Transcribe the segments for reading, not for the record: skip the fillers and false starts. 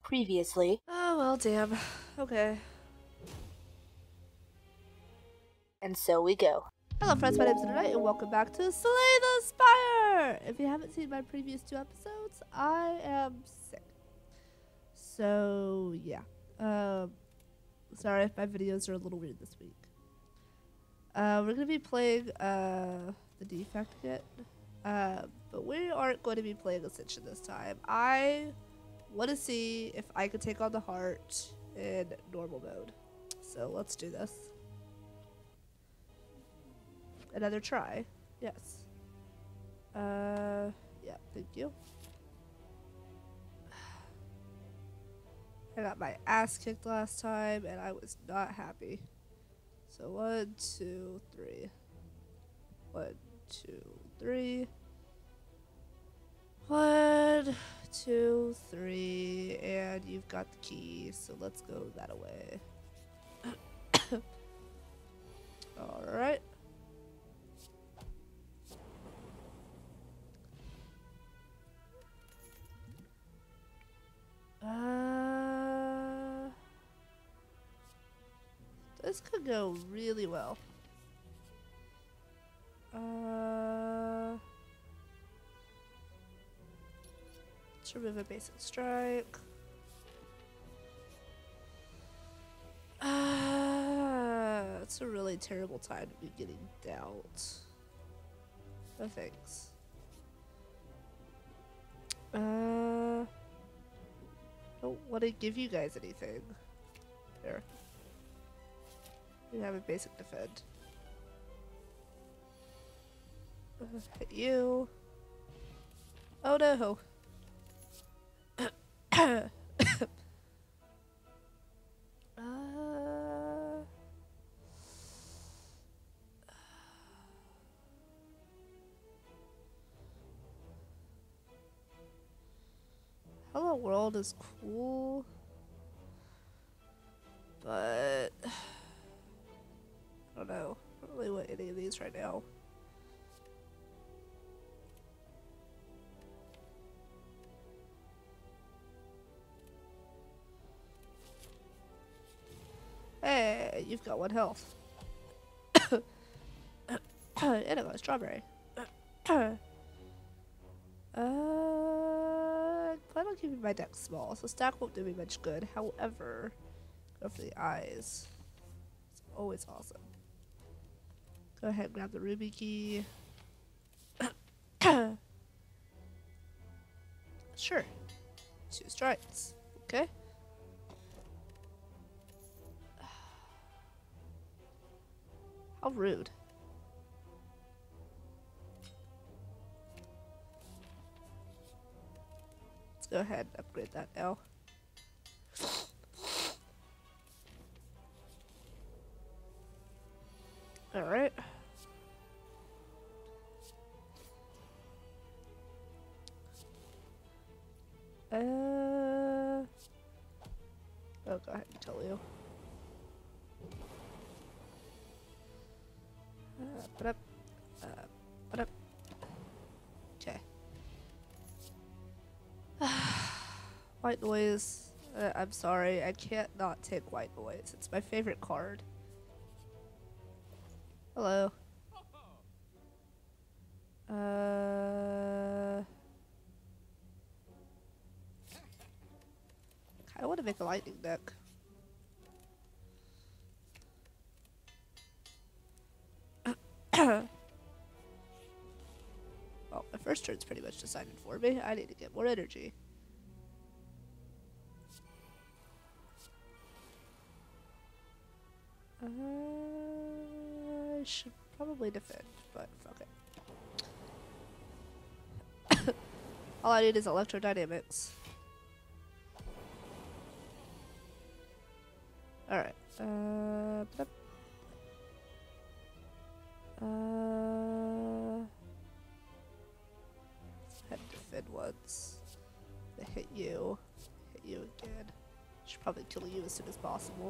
Previously. Oh, well, damn. Okay. And so we go. Hello, friends. My name is Lunernight, and welcome back to Slay the Spire! If you haven't seen my previous 2 episodes, I am sick. So, yeah. Sorry if my videos are a little weird this week. We're going to be playing, the Defect again. But we aren't going to be playing Ascension this time. I want to see if I can take on the heart in normal mode. So, let's do this. Another try. Yes. Yeah, thank you. I got my ass kicked last time and I was not happy. So 1, 2, 3. 1, 2, 3. 1, 2, 3. And you've got the key, so let's go that away. Alright. This could go really well. Let's remove a basic strike. It's a really terrible time to be getting dealt. No thanks. Don't want to give you guys anything. There. You have a basic defend. Hit you. Oh no. Hello World is cool, but I don't know. I don't really want any of these right now. Hey, you've got 1 health. And I got a strawberry. Plan on keeping my deck small, so stack won't do me much good. However, go for the eyes. It's always awesome. Go ahead and grab the ruby key. Sure. 2 strikes. Okay. How rude. Let's go ahead and upgrade that now. Alright. I'll go ahead and tell you. Okay. White noise. I'm sorry, I can't not take white noise. It's my favorite card. Hello. I want to make a lightning deck. Well, my first turn's pretty much decided for me. I need to get more energy. I should probably defend, but fuck it. All I need is electrodynamics. Alright. Head defend once. They hit you. Hit you again. Should probably kill you as soon as possible.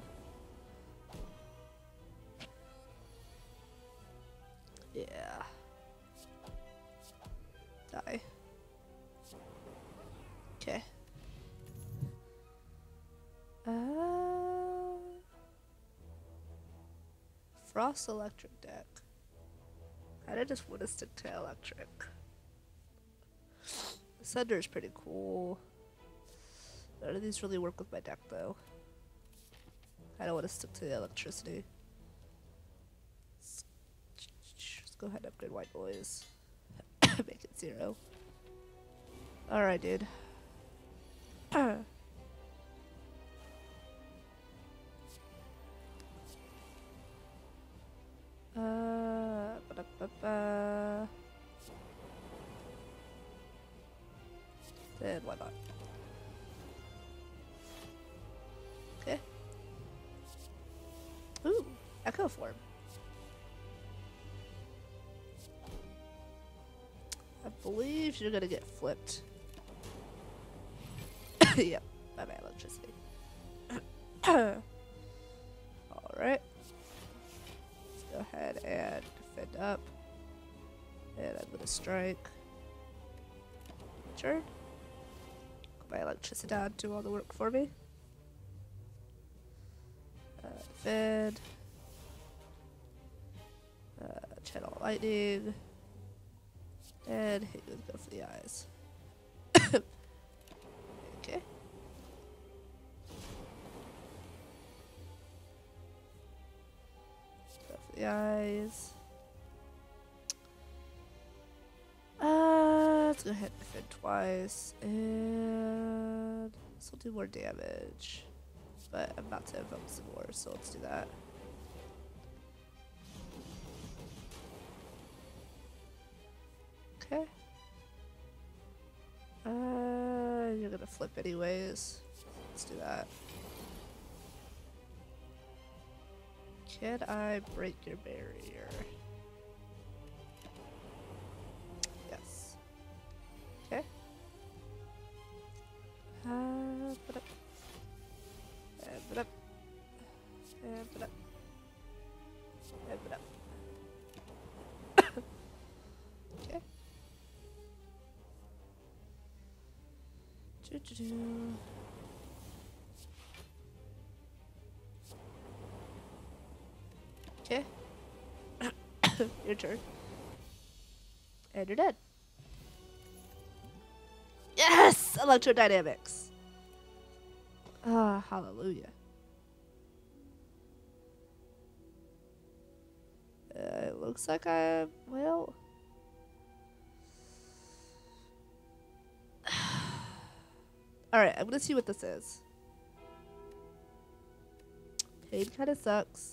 Yeah. Die. Okay. Frost electric deck. I just want to stick to electric. The Thunder is pretty cool. None of these really work with my deck though. I don't want to stick to the electricity. Let's go ahead and upgrade white noise. Make it 0. Alright, dude. Then why not? Okay. Ooh, Echo Form. I believe you're gonna get flipped. Yep, by my electricity. Alright. Let's go ahead and defend up. And I'm gonna strike. Turn. Put my electricity down, do all the work for me. Defend. Channel lightning. And hit you with go for the eyes. Okay. Go for the eyes. Let's go ahead and defend twice. And this will do more damage. But I'm about to evoke some more, so let's do that. Okay. You're gonna flip anyways. Let's do that. Can I break your barrier? Yes. Okay. Put up. And put up. And put up. And put up. Okay. Okay. Your turn. And you're dead. Yes! Electrodynamics. Ah, hallelujah. It looks like well... Alright, I'm gonna see what this is. Pain kinda sucks.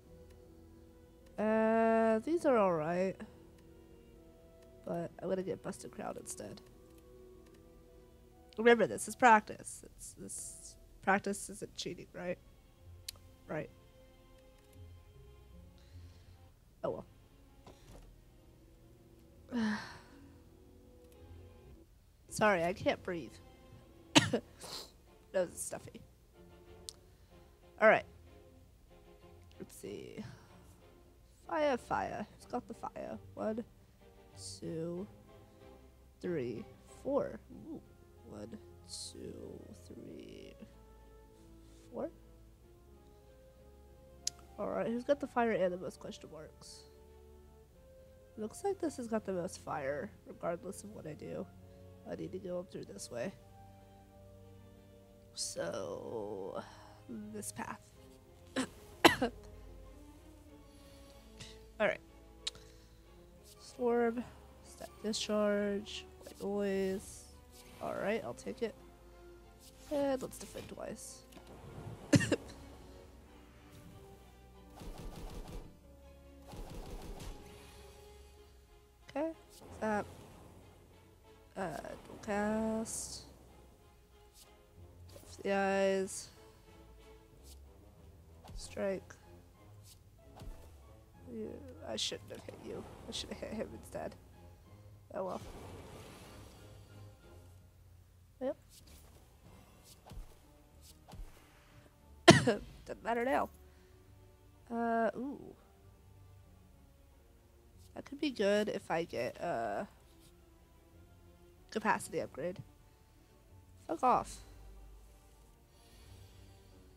These are alright. But I'm gonna get Busted Crown instead. Remember, this is practice. This practice isn't cheating, right? Right. Oh well. Sorry, I can't breathe. Nose is stuffy. Alright. Let's see. Fire. Who's got the fire? 1, 2, 3, 4. Ooh. 1, 2, 3, 4. Alright, who's got the fire and the most question marks? Looks like this has got the most fire, regardless of what I do. I need to go up through this way. So, this path. Alright. Storm, step discharge, white noise. Alright, I'll take it. And let's defend twice. Okay, zap. Dual cast. Off the eyes. Strike. I shouldn't have hit you. I should have hit him instead. Oh well. Yep. Doesn't matter now. Ooh. That could be good if I get capacity upgrade. Fuck off.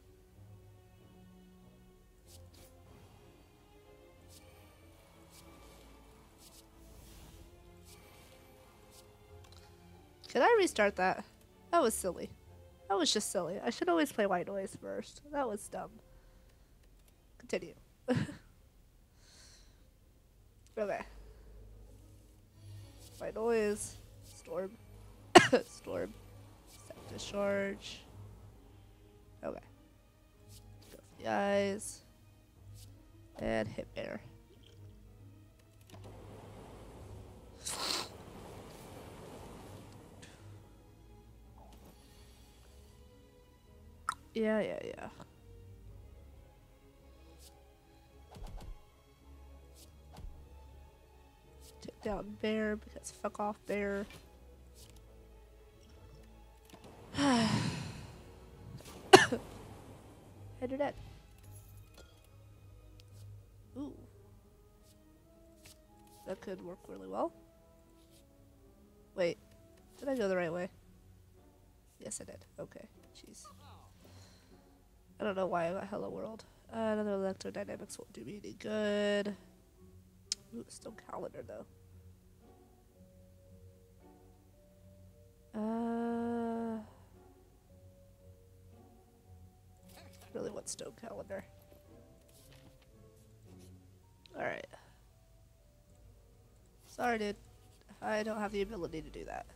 Should I restart that? That was silly. That was just silly. I should always play white noise first. That was dumb. Continue. Okay. White noise. Storm. Storm. Set discharge. Okay. Go for the eyes. And hit bear. Yeah. Take down bear because fuck off bear. And you're dead. Ooh. That could work really well. Wait. Did I go the right way? Yes, I did. Okay. Jeez. I don't know why I got hello world. Another electrodynamics won't do me any good. Ooh, still calendar though. Really want stone calendar. Alright. Sorry, dude. I don't have the ability to do that.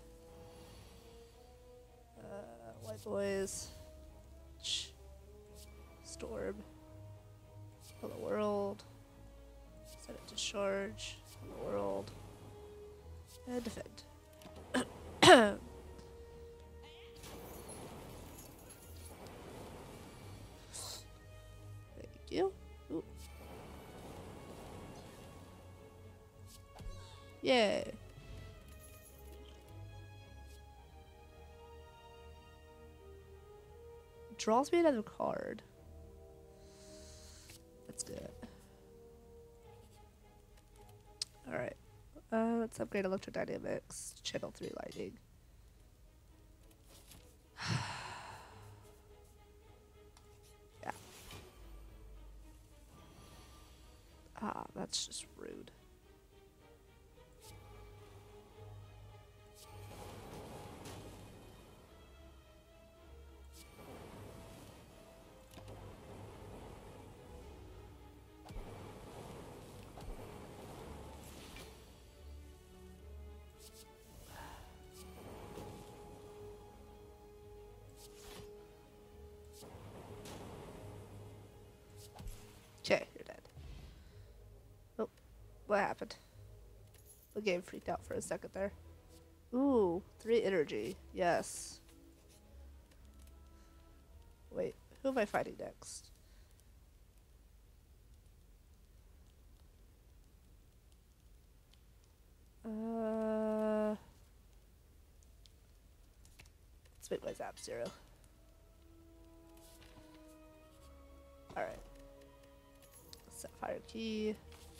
White boys. Storm. Hello world. Set it to charge. Hello world. And defend. Thank you. Ooh. Yay. Draws me another card. That's good. Alright. Let's upgrade electrodynamics. Channel 3 lightning. Yeah. Ah, that's just rude. Okay, you're dead. Oh, what happened? The game freaked out for a second there. Ooh, 3 energy. Yes. Wait, who am I fighting next? Let's make my zap 0. Alright. Sapphire key.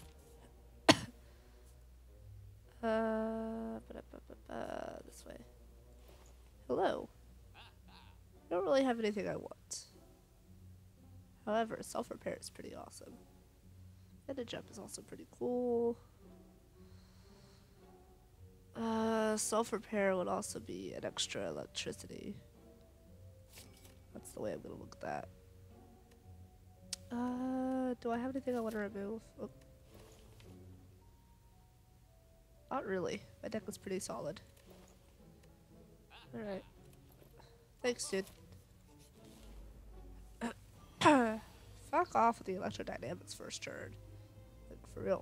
This way. Hello. I don't really have anything I want. However, self-repair is pretty awesome. And a jump is also pretty cool. Self-repair would also be an extra electricity. That's the way I'm gonna look at that. Do I have anything I want to remove? Oh. Not really. My deck is pretty solid. Alright. Thanks, dude. Fuck off with the electrodynamics first turn. Like, for real.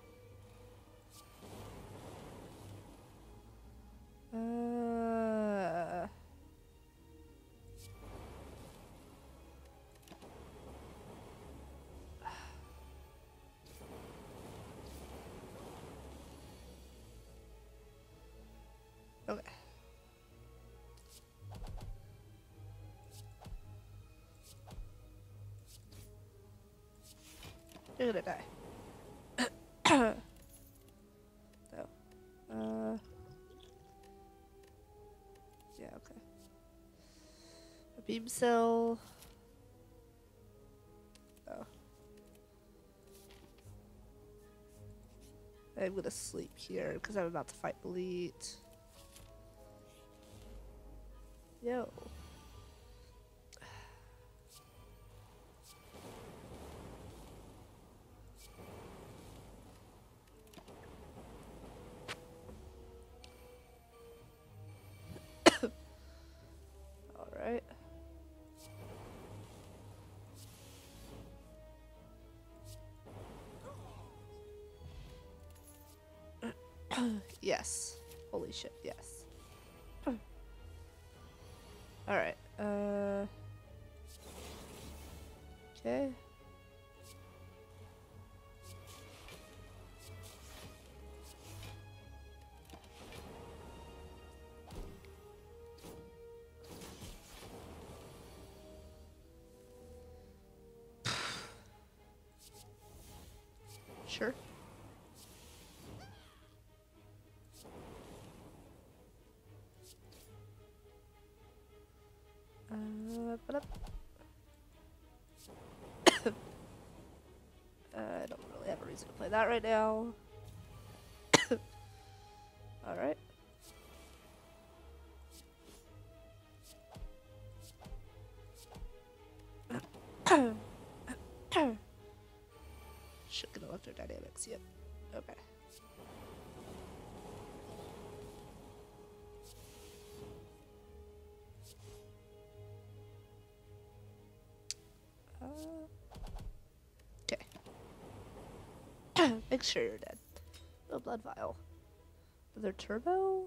Okay. You're gonna die. No. Yeah, okay. A beam cell. Oh. I'm gonna sleep here because I'm about to fight Bleat. Yo. Alright. Yes. Holy shit, yes. Alright, okay. Sure. But I don't really have a reason to play that right now. Alright. Should get electrodynamics, yep. Okay. Okay. Make sure you're dead. No blood vial. Another turbo?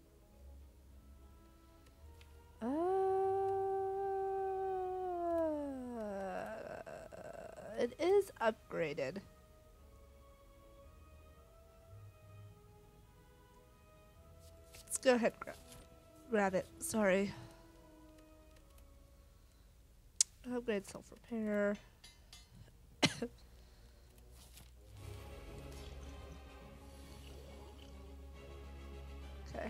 It is upgraded. Let's go ahead and grab it. Sorry. Upgrade self-repair. Okay.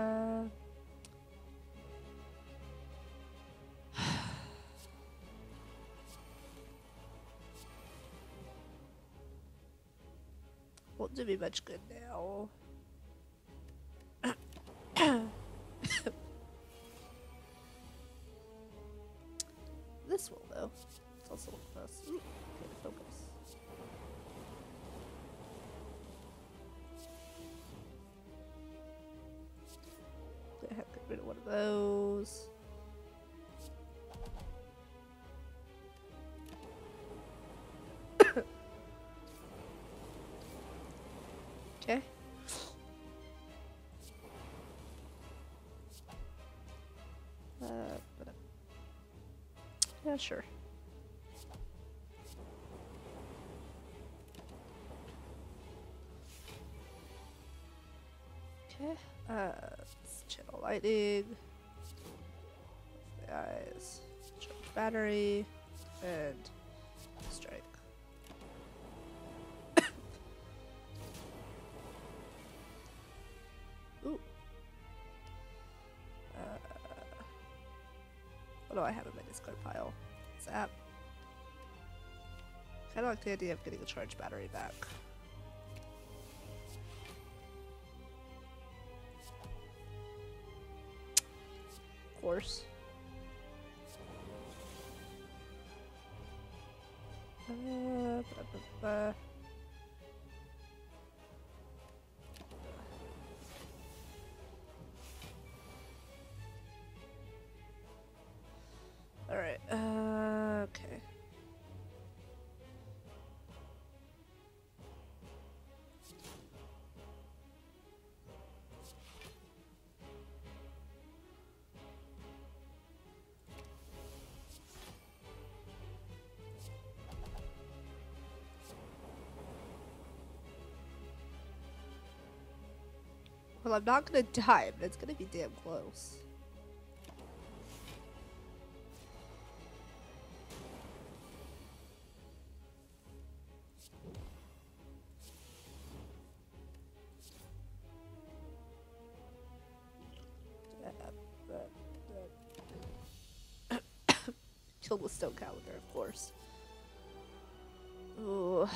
Won't do me much good now. This will though. It's also plus. Ooh, okay, focus. Go ahead, get rid of one of those. Okay. Yeah, sure. Okay. Channel lighting. The eyes. Charge battery. And strike. Ooh. What do I have in my discard pile? Zap. Kinda like the idea of getting a charged battery back. Of course. Alright, okay. Well, I'm not gonna die, but it's gonna be damn close. Killed with stone calendar, of course. Ooh.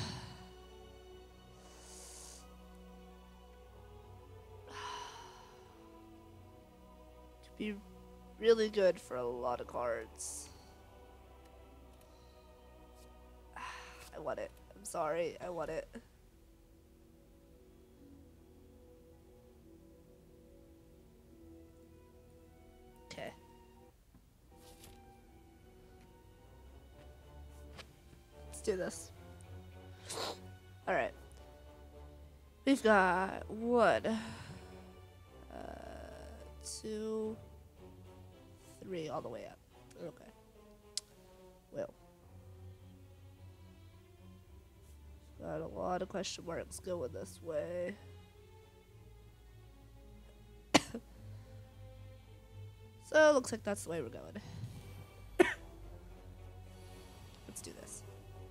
Could be really good for a lot of cards. I want it. I'm sorry. I want it. Okay. Let's do this. Alright. We've got 1, 2, 3 all the way up. Okay. Well. Got a lot of question marks going this way. So it looks like that's the way we're going. Let's do this.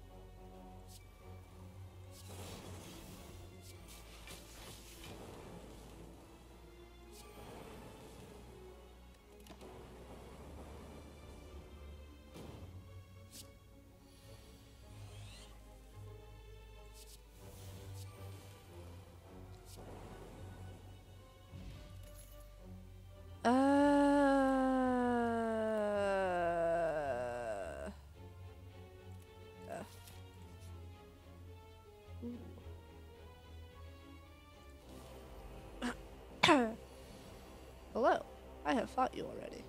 Hello, I have fought you already.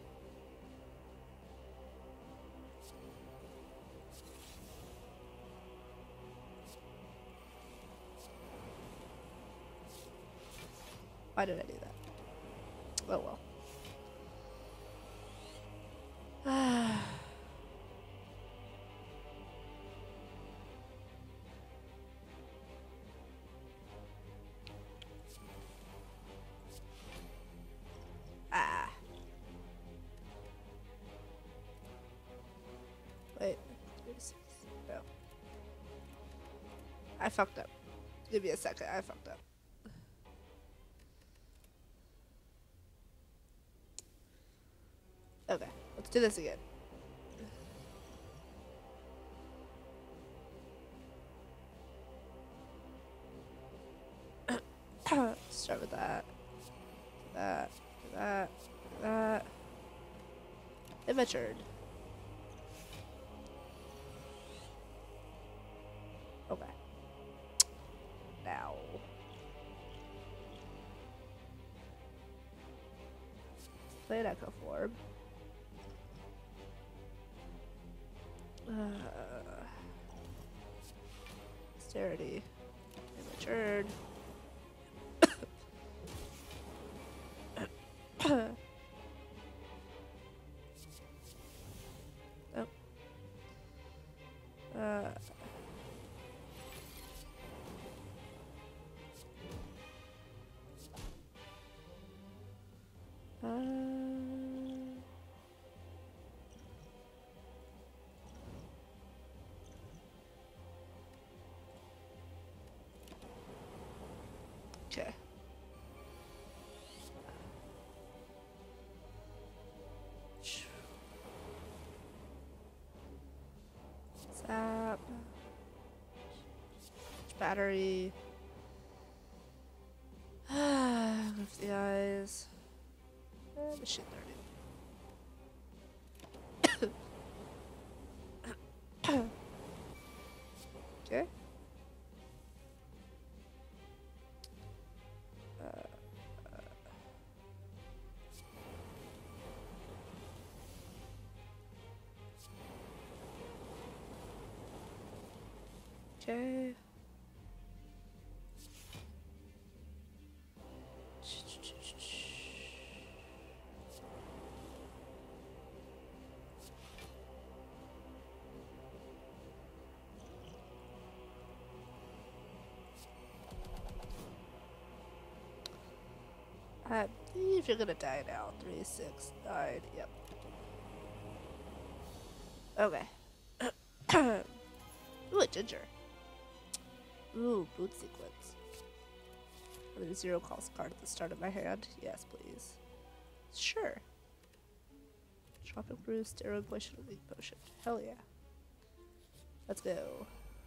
Why did I do that? Oh well. Wait. No. I fucked up. Give me a second. I fucked up. Okay. Let's do this again. Start with that. That. It matured. Okay. Now. Play an echo form. Dexterity. It matured. Oh. Okay. Zap. Battery. Lift the eyes. Machine learning. Okay. Okay. I believe you're gonna die now. 3, 6, 9. Yep. Okay. Ooh, a ginger. Ooh, boot sequence. Are there 0 cost card at the start of my hand? Yes, please. Sure. Tropic brew, steroid potion, weak potion. Hell yeah. Let's go.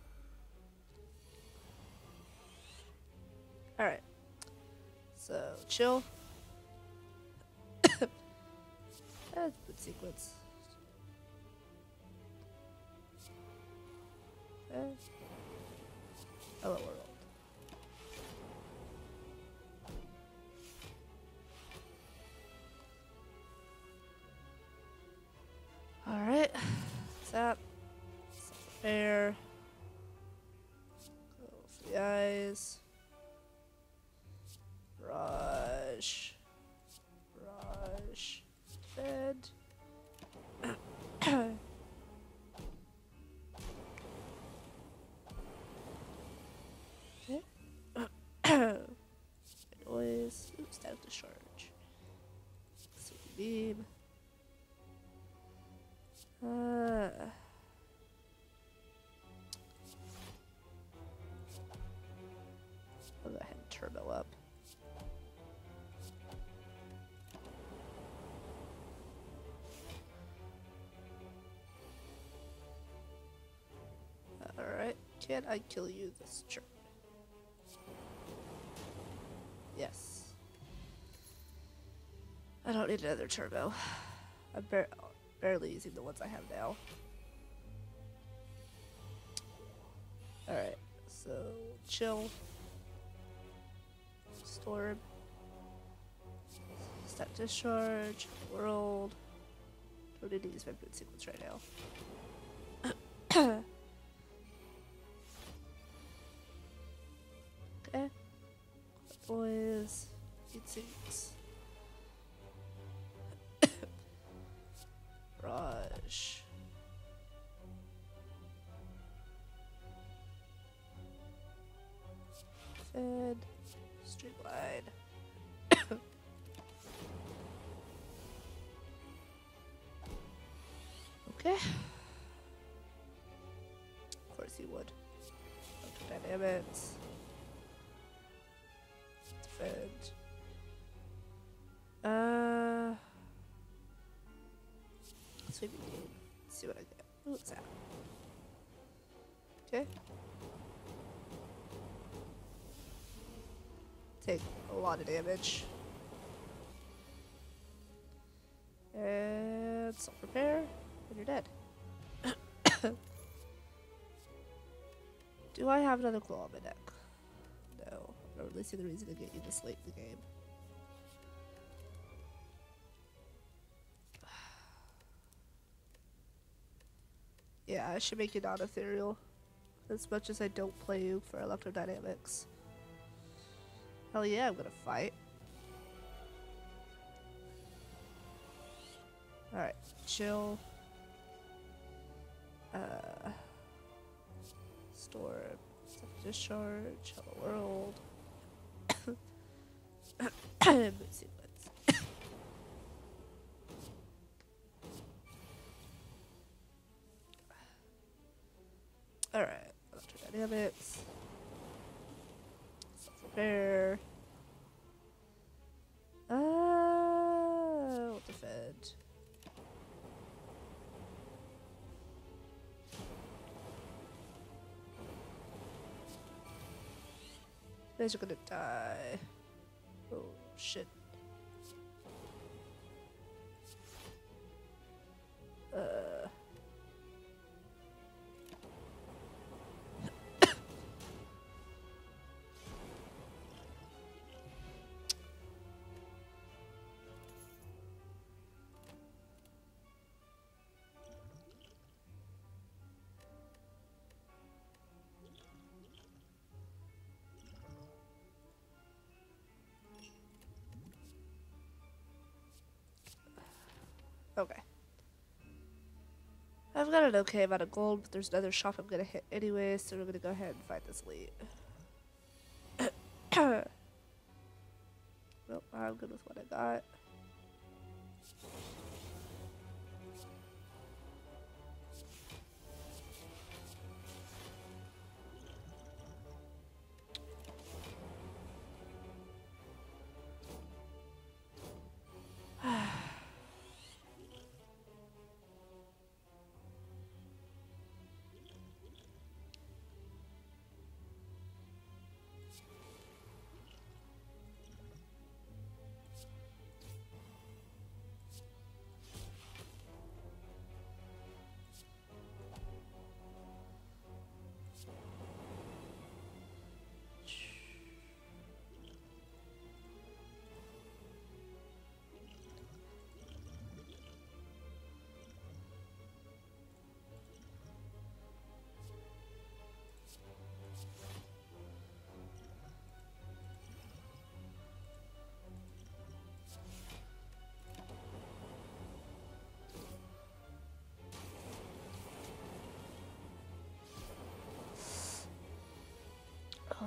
Alright. So, chill. That's a good sequence. Hello world. Alright. Tap. Prepare. Go for the eyes. Rush. Rush. Fed. Okay. Noise. Ooh, static discharge. Super beam. I'll go ahead and turbo up. Alright, can I kill you this turn? Yes. I don't need another turbo. I'm barely using the ones I have now. Alright, so chill. Storm. Step discharge. World. Don't need to use my boot sequence right now. Okay. Boys. Heat sinks. Rush. Fed. Streamline. Okay. Of course you would. Dynamics. Defend. Sweeping game. Let's see what I get. Ooh, what's that? Okay. Take a lot of damage. And self-repair, and you're dead. Do I have another claw on my neck? No. I don't really see the reason to get you this late in the game. Yeah, I should make you non-ethereal. As much as I don't play you for electrodynamics. Hell yeah, I'm gonna fight. Alright, chill. Storm. Discharge. Hello world. Boot sequence. Alright, electrodynamics. Self-repair. We'll defend. You guys are gonna die. Oh shit. Okay. I've got an okay amount of gold, but there's another shop I'm gonna hit anyway, so we're gonna go ahead and fight this lead. Nope, I'm good with what I got.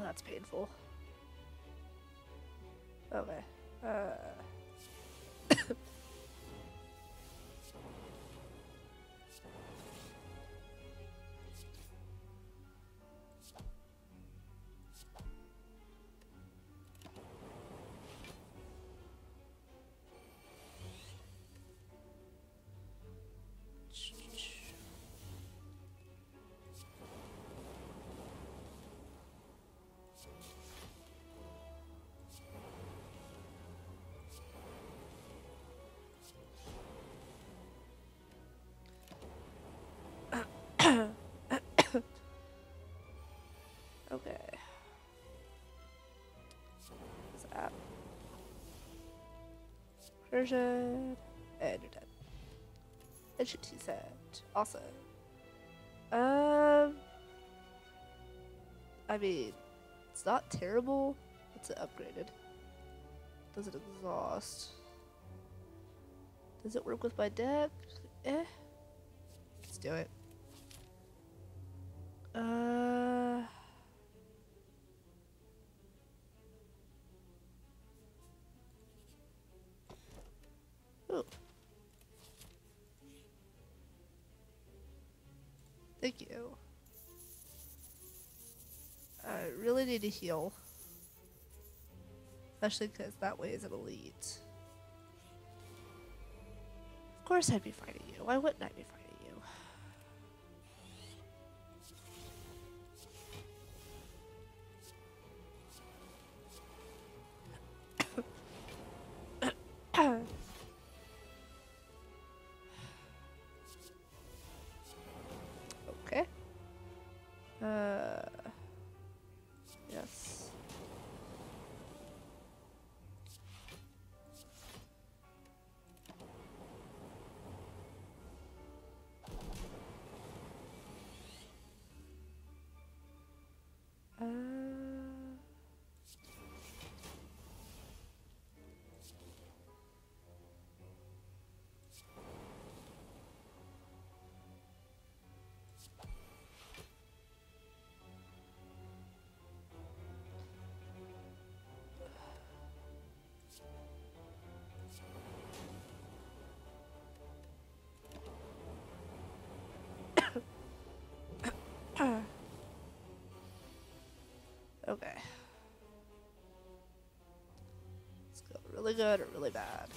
that's painful. Okay. Okay. What's that? Version. And you're dead. HT set. Awesome. I mean, it's not terrible. It's upgraded. Does it exhaust? Does it work with my deck? Eh. Let's do it. Ooh. Thank you. I really need to heal. Especially because that way is an elite. Of course I'd be fighting you. Why wouldn't I be fighting you? Okay. Yes. Okay. Let's go really good or really bad.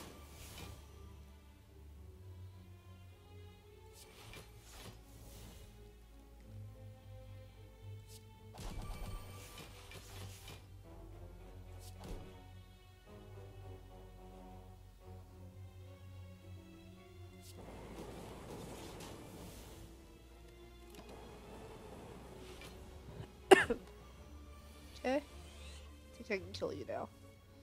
Okay. I think I can kill you now.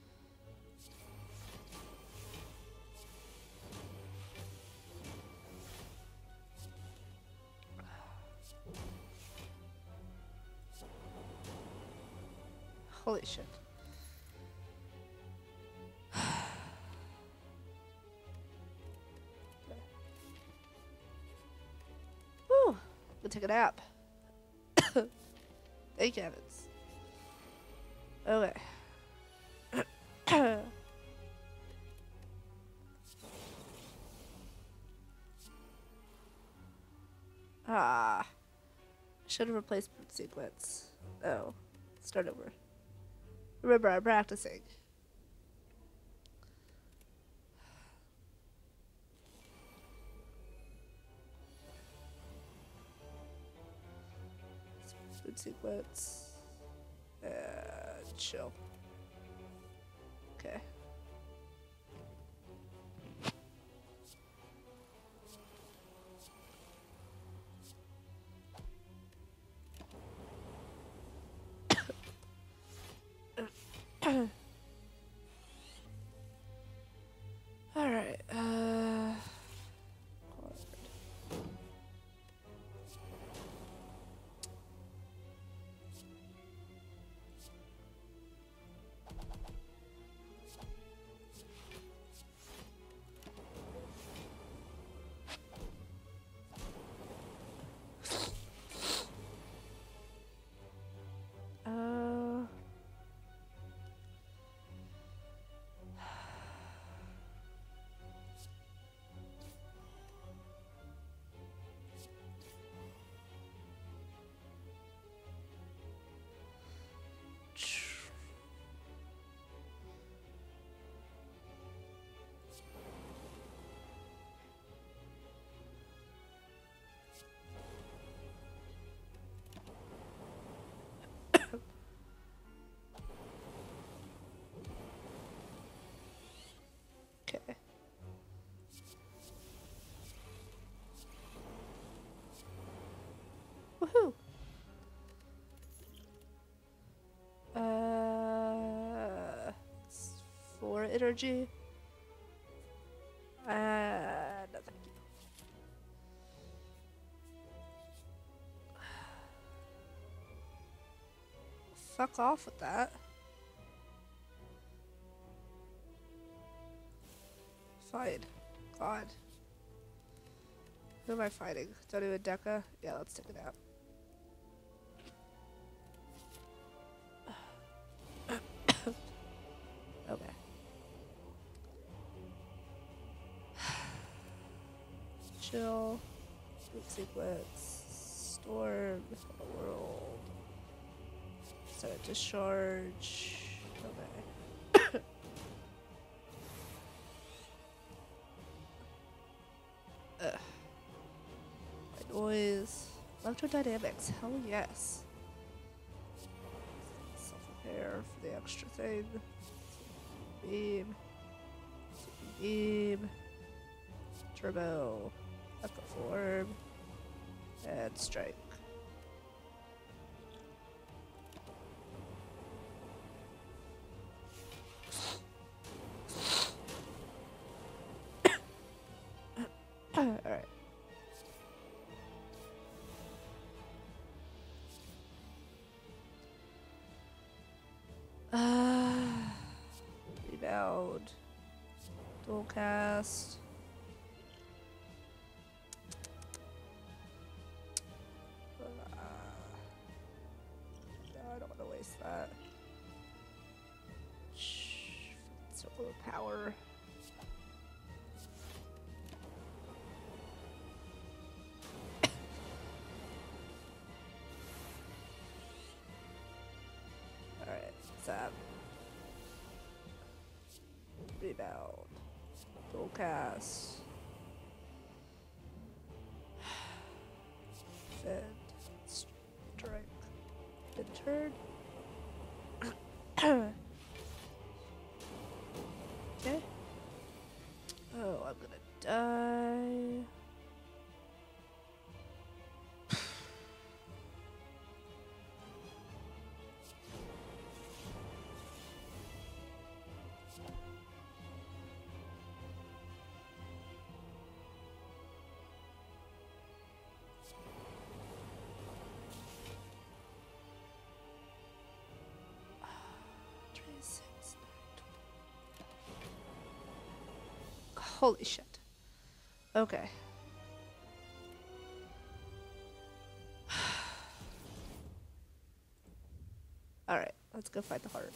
Holy shit. Whew. Go take a nap. Thank heavens. Okay. Ah. Should have replaced boot sequence. Oh. Start over. Remember, I'm practicing. Boot sequence. Chill. Okay. All right. Woohoo! It's 4 energy. No, thank you. Fuck off with that. Fine. God. Who am I fighting? Don't do a Deca? Yeah, let's take it out. Okay. Chill. Sleep sequence. Storm. World. Start discharge. Okay. My noise. Electrodynamics. Hell yes. Self-repair for the extra thing. Beam. Beam. Turbo. Echo form. And strike. Alright. Rebound. Dual cast. No, I don't want to waste that. Circle of power. Alright, zap. Rebound. Dual cast. Fed. Strike. Good turn. Okay. Oh, I'm gonna die. Holy shit. Okay. Alright, let's go fight the heart.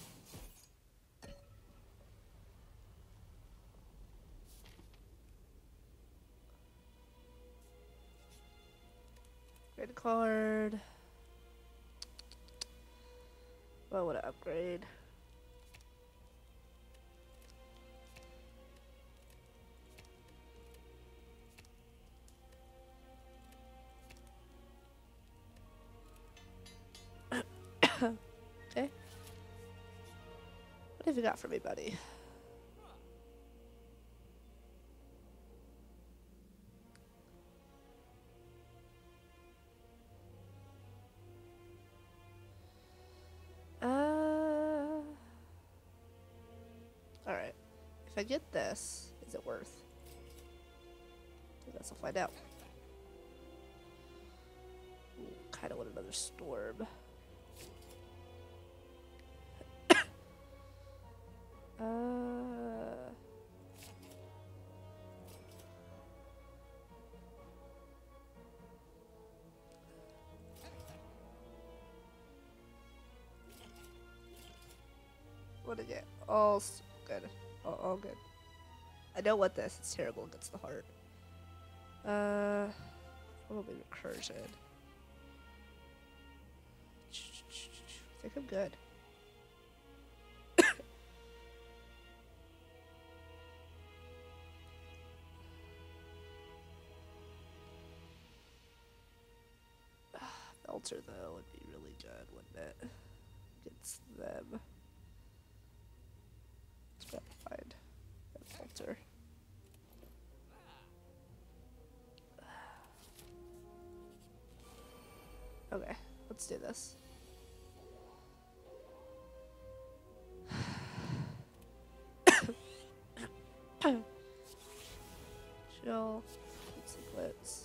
Upgrade card. Well, what to upgrade? Okay. What have you got for me, buddy? Alright. If I get this, is it worth? I guess I'll find out. Kinda want another storm. What to get? All good. All good. I don't want this. It's terrible against the heart. Probably recursion. I think I'm good. Belter though would be really good, wouldn't it? Against them. Let's find that Belter. Okay, let's do this. Chill. Sequence.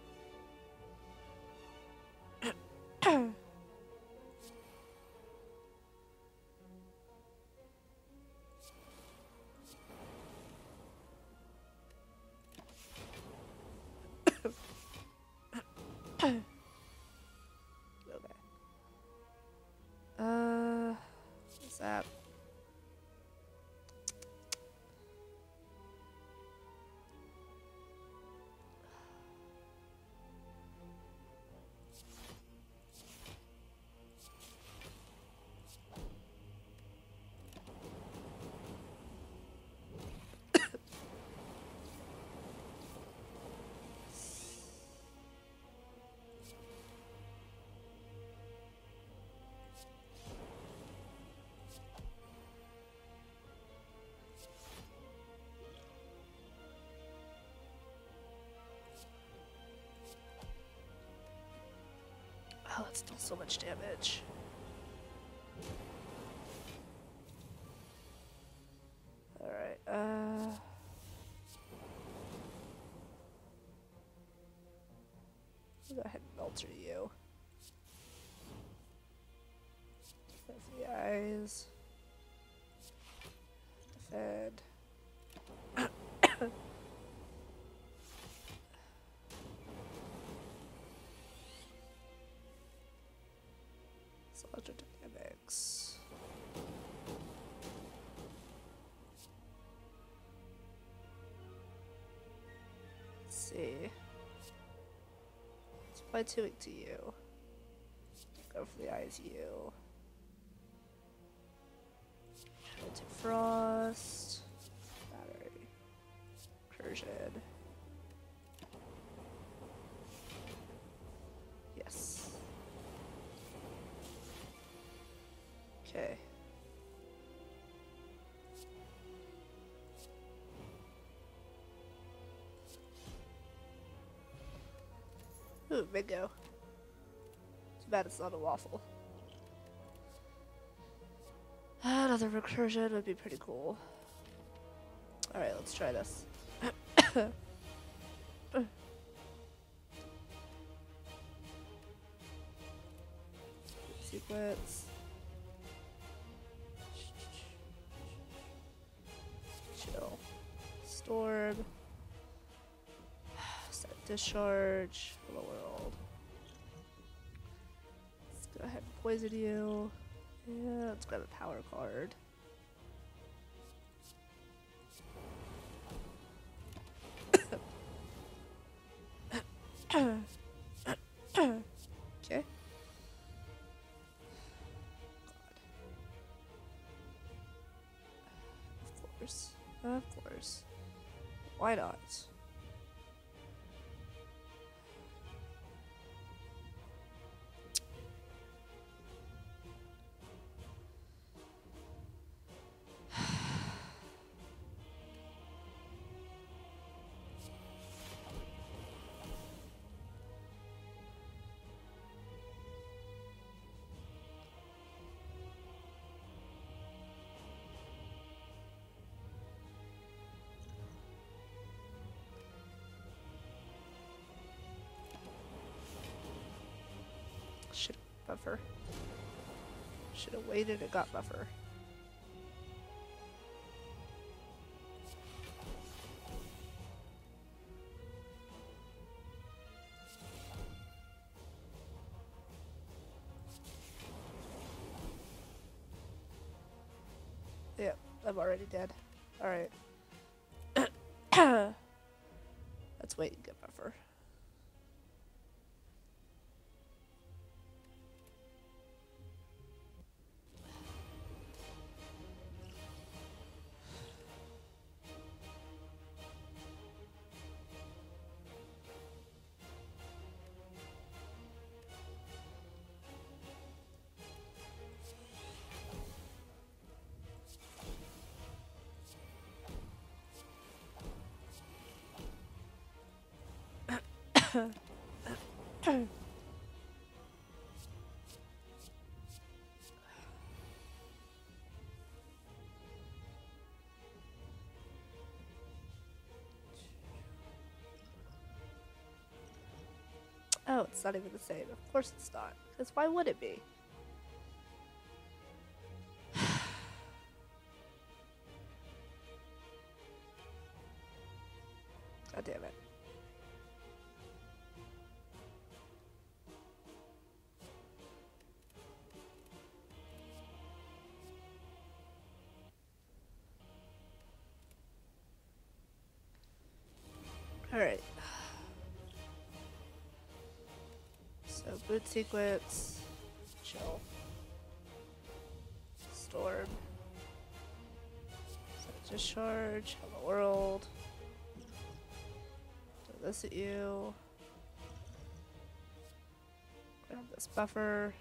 Okay. What's that? Oh, that's still so much damage. Alright, I'll go ahead and alter you. That's the eyes. Defend. Soldier dynamics. Let's see. Let's apply 2 ink to you. Go for the eyes, you. To frost. Battery. Recursion. Yes. Okay. Ooh, bingo. Too bad it's not a waffle. Another recursion would be pretty cool. Alright, let's try this. Sequence. Chill. Storm. Start discharge. Hello world. Let's go ahead and poison you. Yeah, let's grab a power card. Okay. Of course. Of course. Why not? Shit, buffer. Should have waited and got buffer. Yep, I'm already dead. Alright. Let's wait and get buffer. No, it's not even the same. Of course it's not. Because why would it be? God damn it. Alright. So, boot sequence. Chill. Storm. Set discharge. Hello world. Do this at you. Grab this buffer.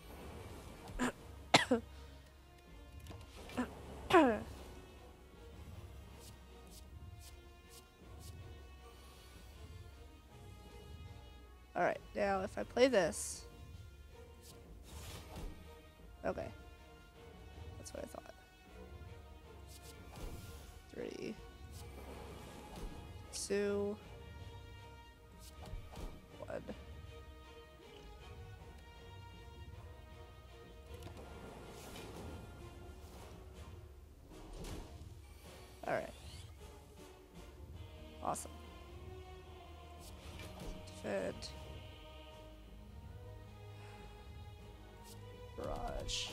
Alright, now if I play this. Okay. That's what I thought. 3, 2, 1. Alright. Awesome. Defect. Barrage.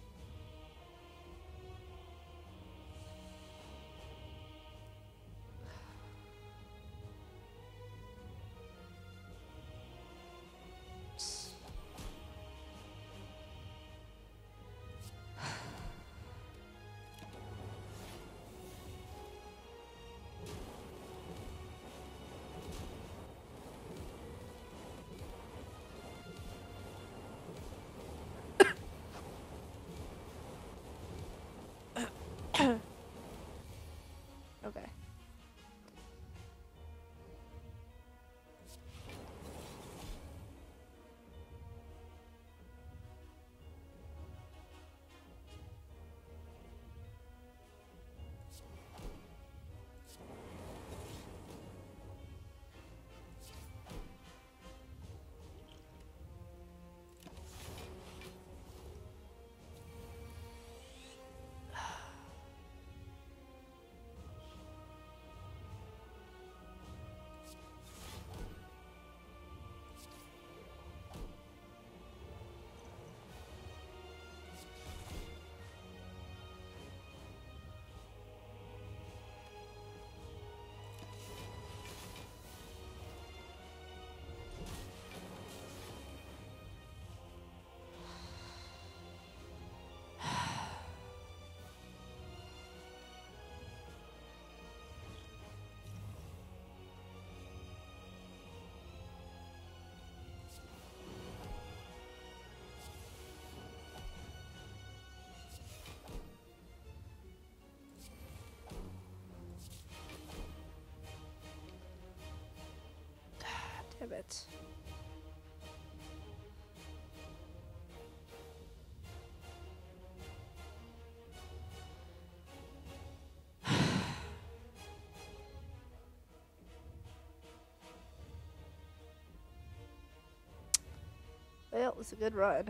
Okay. Damn it. Well, it was a good run.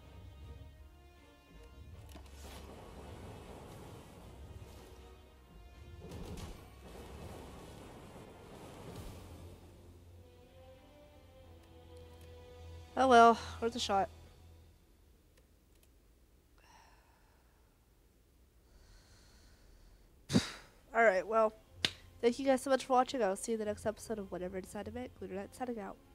Oh well, worth a shot. Alright, well, thank you guys so much for watching. I'll see you in the next episode of whatever I decide to make. Lunernight signing out.